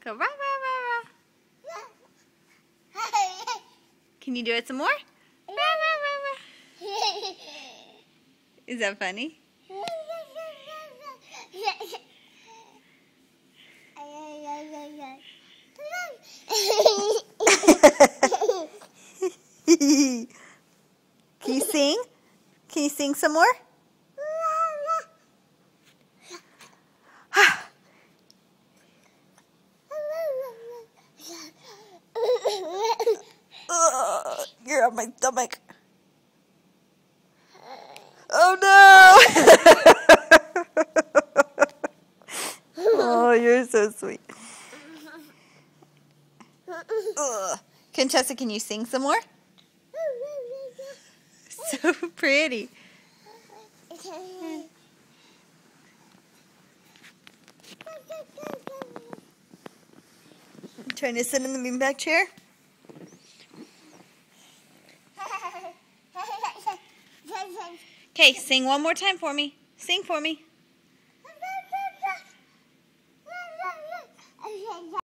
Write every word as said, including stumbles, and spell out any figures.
Go rah, rah, rah, rah. Can you do it some more? Rah, rah, rah, rah. Is that funny? Can you sing? Can you sing some more? Ugh, you're on my stomach. Oh no! Oh, you're so sweet. Ugh. Conchessa, can you sing some more? So pretty. Trying to sit in the beanbag chair? Okay, sing one more time for me. Sing for me.